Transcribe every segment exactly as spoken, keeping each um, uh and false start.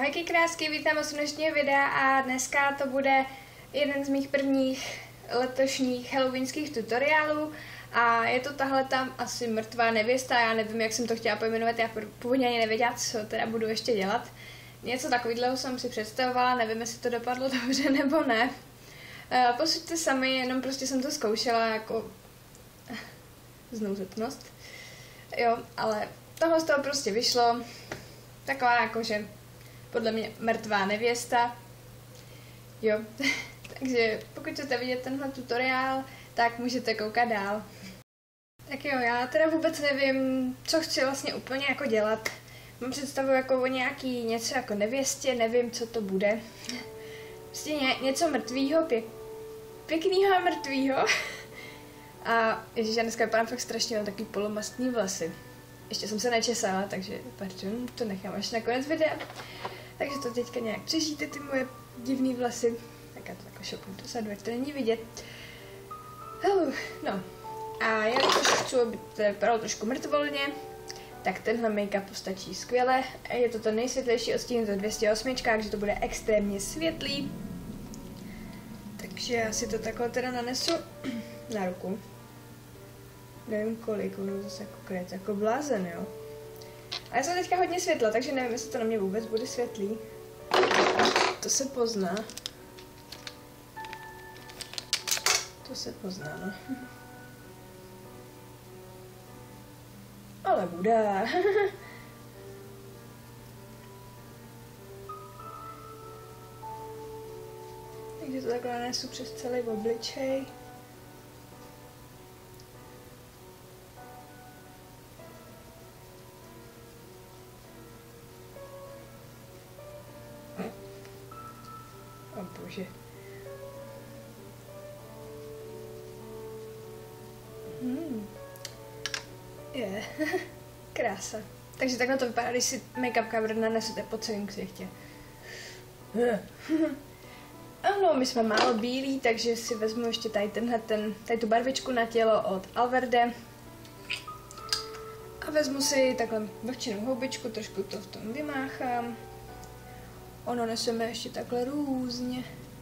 Ahojky krásky, vítám vás u dnešního videa a dneska to bude jeden z mých prvních letošních halloweenských tutoriálů a je to tahle tam asi mrtvá nevěsta, já nevím, jak jsem to chtěla pojmenovat, já původně ani nevěděla, co teda budu ještě dělat. Něco takového jsem si představovala, nevím, jestli to dopadlo dobře nebo ne. Posuďte sami, jenom prostě jsem to zkoušela jako znouzetnost. Jo, ale tohle z toho prostě vyšlo. Taková jakože podle mě mrtvá nevěsta. Jo, takže pokud chcete vidět tenhle tutoriál, tak můžete koukat dál. Tak jo, já teda vůbec nevím, co chci vlastně úplně jako dělat. Mám představu jako o nějaký něco jako nevěstě, nevím, co to bude. Prostě ně, něco mrtvýho, pěk, pěknýho a mrtvýho. A ježiš, já dneska vypadám fakt strašně, mám takový polomastný vlasy. Ještě jsem se nečesala, takže pardon, to nechám až na konec videa. Takže to teďka nějak přežijte, ty moje divný vlasy. Tak já to jako šopnu dozadu, ať to není vidět. Uh, no. A já když chci, aby to vypadalo trošku mrtvolně, tak tenhle make-up postačí skvěle. Je to ten nejsvětlejší odstín za dvě stě osm, takže to bude extrémně světlý. Takže já si to takhle teda nanesu na ruku. Nevím kolik, ono zase jako kryt, jako blázen, jo. A já jsem teďka hodně světla, takže nevím, jestli to na mě vůbec bude světlý. To se pozná. To se pozná, no. Ale bude. Takže to takhle nanesu přes celý obličej. O bože. Hmm. Je. Yeah. Krása. Takže takhle to vypadá, když si make-up cover nanesete po celém ksichtě. Ano, my jsme málo bílí, takže si vezmu ještě tady tenhle, ten, tady tu barvičku na tělo od Alverde. A vezmu si takhle vlčenou houbičku, trošku to v tom vymáchám. Ono neseme ještě takhle různě.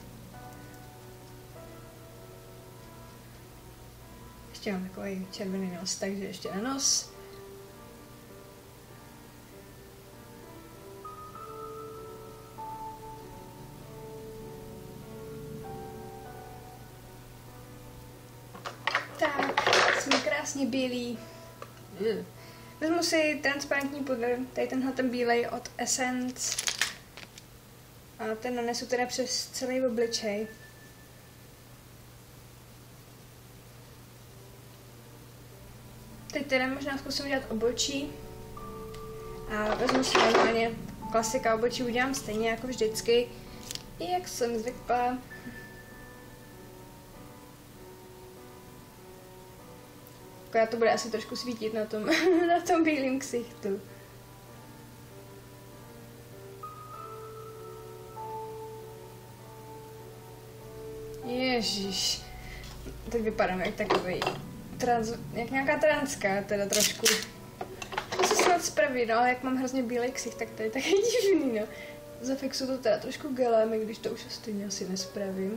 Ještě mám takový červený nos, takže ještě na nos. Tak, jsme krásně bílí. Vezmu si transparentní pudr, tady tenhle ten bílej od Essence. A ten nanesu teda přes celý obličej. Teď teda možná zkusím udělat obočí. A vezmu si normálně klasika obočí, udělám stejně jako vždycky. Jak jsem zvykla. Akorát to bude asi trošku svítit na tom, na tom bílým ksichtu. Ježíš. Teď vypadám jak takový trans, jak nějaká transka, teda trošku. To se snad spraví, no, ale jak mám hrozně bílej ksicht, tak to je taky divný, no. Zafixu to teda trošku gelem, i když to už stejně asi nespravím.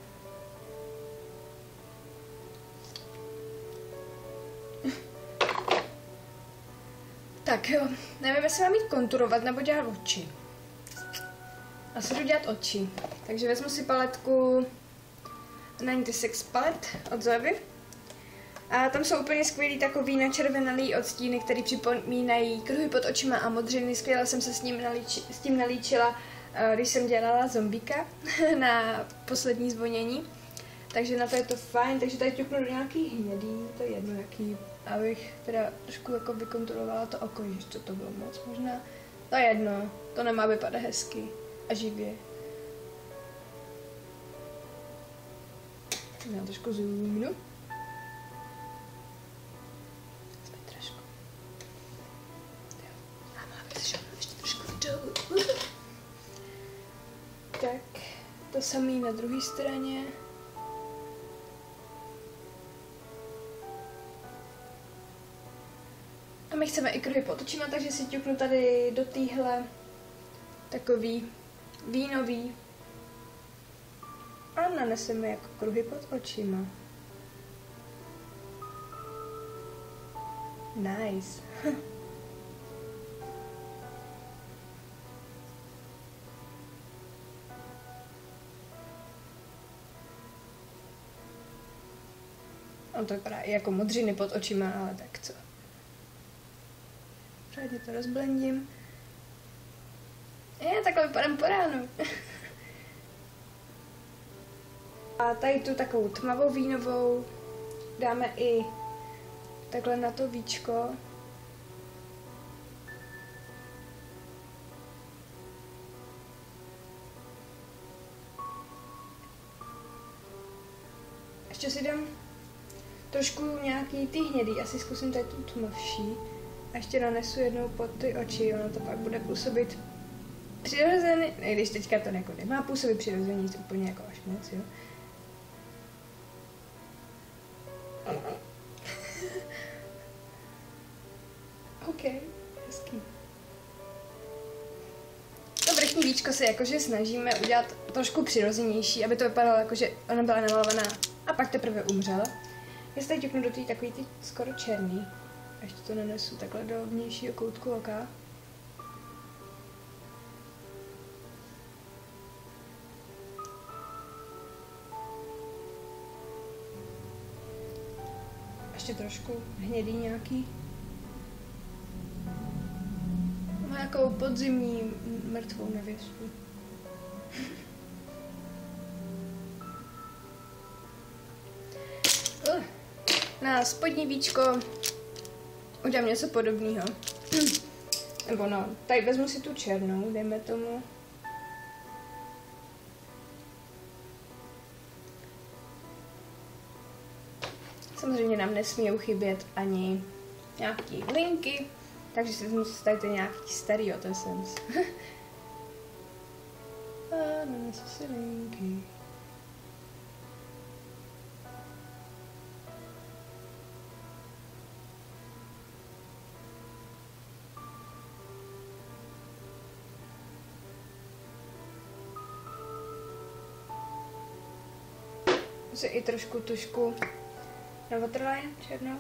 Tak jo, nevím, jestli mám jít konturovat nebo dělat oči. Asi jdu dělat oči. Takže vezmu si paletku devadesát šest palet od Zoevy. A tam jsou úplně skvělý takový načervenalý odstíny, které připomínají kruhy pod očima a modřiny. Skvěle jsem se s, ním nalíči, s tím nalíčila, když jsem dělala zombíka na poslední zvonění. Takže na to je to fajn, takže tady ťuknu do nějaký hnědý, to je jedno jaký, abych teda trošku jako vykontrolovala to oko, že to, to bylo moc možná. To je jedno, to nemá vypadat hezky a živě. Já trošku zoomnu. Jsme trošku. Jo, a máme ještě trošku dolů. Tak, to samý na druhé straně. A my chceme i kruhy pod očima, takže si ťuknu tady do téhle takový vínový. A naneseme jako kruhy pod očima. Nice. On to vypadá i jako modřiny pod očima, ale tak co. Řádně to rozblendím. Je, takhle vypadám po ránu. A tady tu takovou tmavou vínovou dáme i takhle na to víčko. Ještě si dám trošku nějaký ty hnědý, asi zkusím tady tu tmavší. A ještě nanesu jednou pod ty oči, ono to pak bude působit přirozeně, i když teďka to jako nemá působit přirozeně, nic úplně jako až moc, jo. OK, hezký. To vrchní víčko se jakože snažíme udělat trošku přirozenější, aby to vypadalo jako, že ona byla namalovaná a pak teprve umřela. Já se tady ťuknu do té takový ty skoro černý. A ještě to nanesu takhle do vnějšího koutku oka. Ještě trošku hnědý nějaký. Má nějakou podzimní mrtvou nevěstu. uh. Na spodní víčko udělám něco podobného. Nebo no, tady vezmu si tu černou, dejme tomu. Samozřejmě nám nesmí chybět ani nějaký linky, takže si vezmu tady ty nějaký starý otesens. A nanesu si linky. Si i trošku tušku na waterline černou.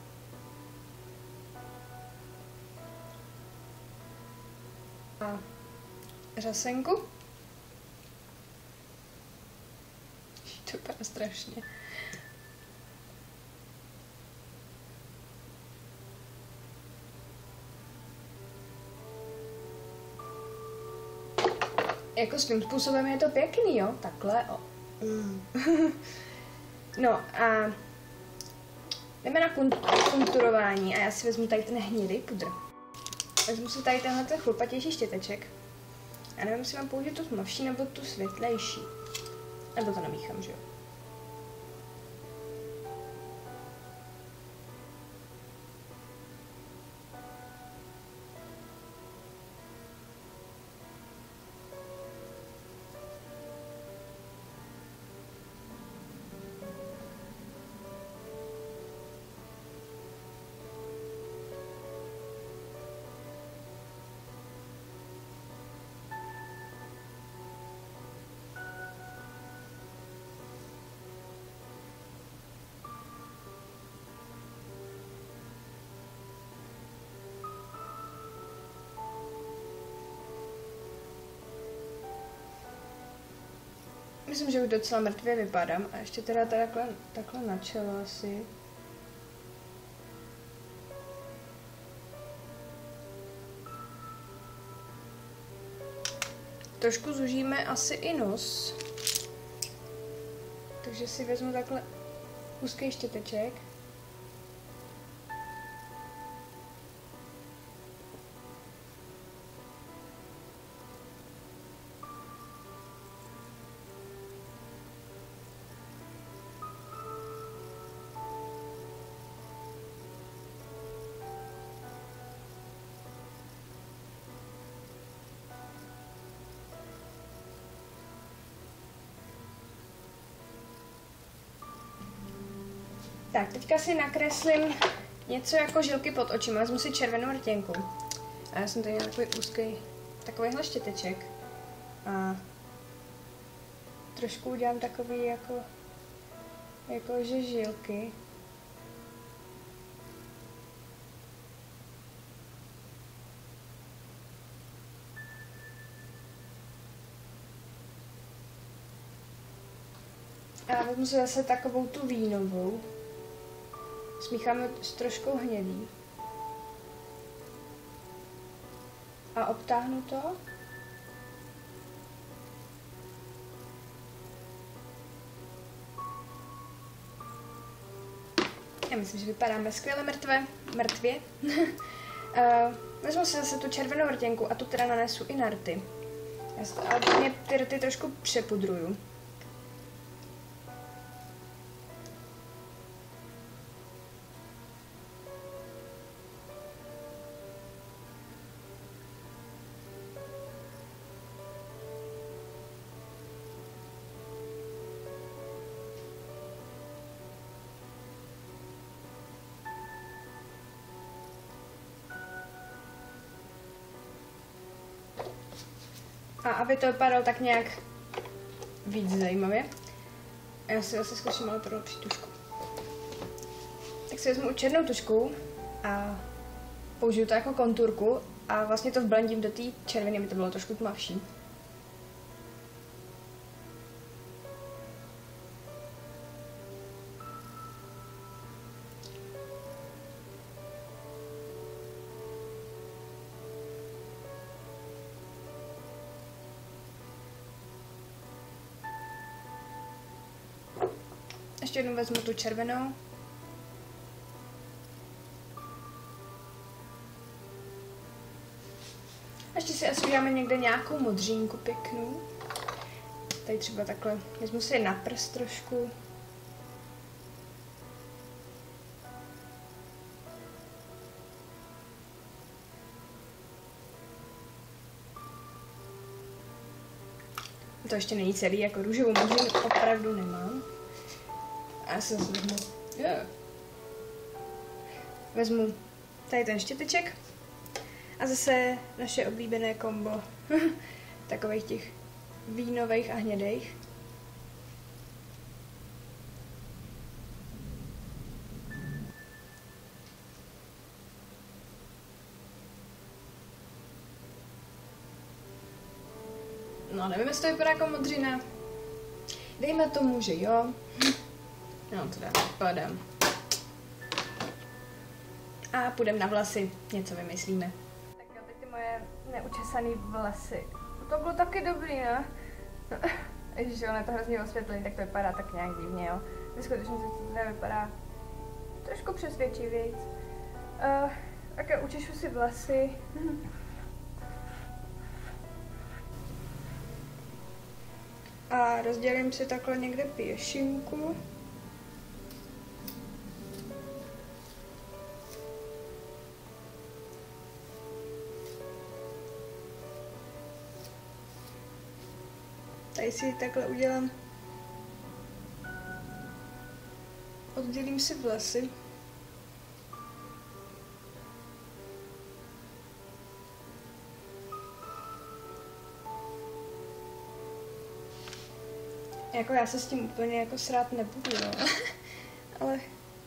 A řasenku. To vypadá strašně. Jako svým způsobem je to pěkný, jo? Takhle, o. Mm. No a jdeme na konturování a já si vezmu tady ten hnědý pudr. Vezmu si tady tenhle chlupatější štěteček. A nevím, jestli mám použít tu tmavší nebo tu světlejší. Nebo to namíchám, že jo? Myslím, že už docela mrtvě vypadám a ještě teda takhle, takhle na čelo asi. Trošku zužíme asi i nos. Takže si vezmu takhle úzký štěteček. Tak, teďka si nakreslím něco jako žilky pod očima. Vezmu si červenou rtěnku. A já jsem tady měla takový úzký takovýhle štěteček a trošku udělám takový jako, jako že žilky. A vezmu si zase takovou tu vínovou. Smícháme s troškou hnědý. A obtáhnu to. Já myslím, že vypadáme skvěle mrtvé, mrtvě. uh, vezmu si zase tu červenou rtěnku a tu teda nanesu i na rty. Já si to, ale mě ty rty trošku přepudruju. A aby to vypadalo tak nějak víc zajímavě, já si zase zkusím ale pro lepší tušku. Tak si vezmu černou tušku a použiju to jako konturku a vlastně to vblendím do té červené, aby to bylo trošku tmavší. Ještě jednou vezmu tu červenou. Ještě si asi uděláme někde nějakou modřínku pěknou. Tady třeba takhle. Vezmu si je na prst trošku. To ještě není celý, jako růžovou modřinu opravdu nemám. A já se zase vezmu, yeah. vezmu tady ten štěteček a zase naše oblíbené kombo takových těch vínových a hnědejch. No, nevím, jestli to vypadá jako modřina. Dejme tomu, že jo. No, teda pádem. A půjdeme na vlasy, něco vymyslíme. Tak jo, teď ty moje neučesané vlasy. To bylo taky dobrý, ne? Ježiš, ono je to hrozně osvětlený, tak to vypadá tak nějak divně, jo. Ve skutečnosti to teda vypadá trošku přesvědčivějc. Uh, tak já učešu si vlasy. A rozdělím si takhle někde pěšinku. Tady si takhle udělám. Oddělím si vlasy. Jako já se s tím úplně jako srát nebudu, no. Ale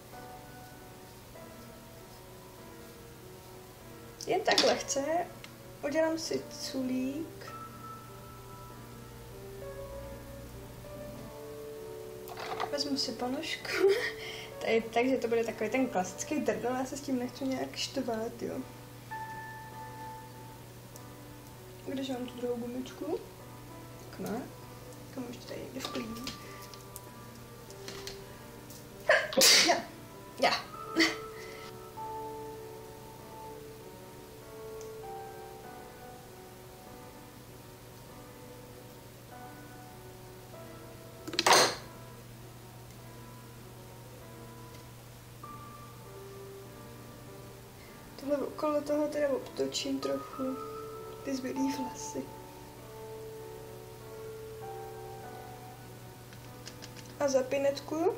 jen tak lehce udělám si culík. Vezmu si ponožku. Tady, takže to bude takový ten klasický drdel, já se s tím nechci nějak štvát, jo. Když mám tu druhou gumičku, tak ne. Kam ještě tady někde v klínu. Ja. Ja. Tohle okolo toho teda obtočím trochu ty zbylý vlasy. A zapinetku.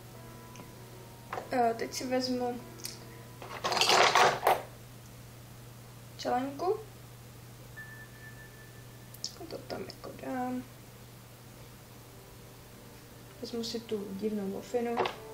A teď si vezmu čelenku. To tam jako dám. Vezmu si tu divnou lofinu.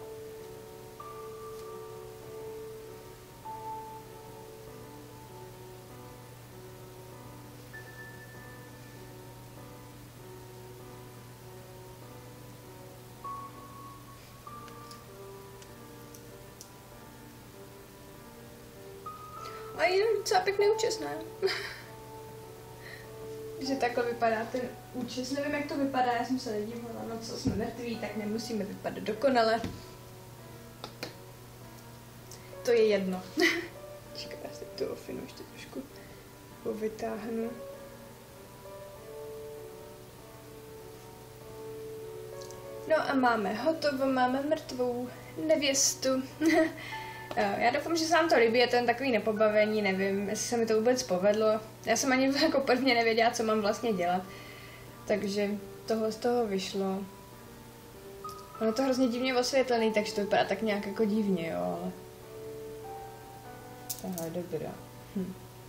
A je docela pěkný účes, ne? Že takhle vypadá ten účes. Nevím, jak to vypadá, já jsem se nedívala, no co jsme mrtví, tak nemusíme vypadat dokonale. To je jedno. Čekaj, já si tu ofinu ještě trošku povytáhnu. No a máme hotovo, máme mrtvou nevěstu. Já doufám, že se vám to líbí, je to jen takový nepobavení, nevím, jestli se mi to vůbec povedlo. Já jsem ani jako prvně nevěděla, co mám vlastně dělat. Takže tohle z toho vyšlo. Ono to hrozně divně osvětlený, takže to vypadá tak nějak jako divně, jo, ale... Aha, dobrá. Hm.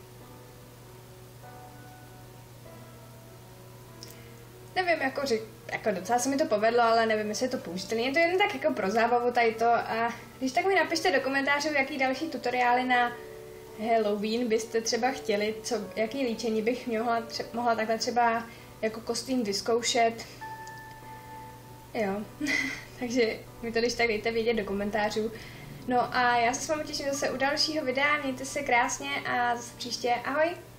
Nevím, jako řík, jako docela se mi to povedlo, ale nevím, jestli je to použitelné. Je to jen tak jako pro zábavu tady to a když tak mi napište do komentářů, jaký další tutoriály na Halloween byste třeba chtěli, co, jaký líčení bych mohla, tře mohla takhle třeba jako kostým vyzkoušet. Jo, takže mi to když tak dejte vědět do komentářů. No a já se s vámi těším zase u dalšího videa, mějte se krásně a zase příště, ahoj!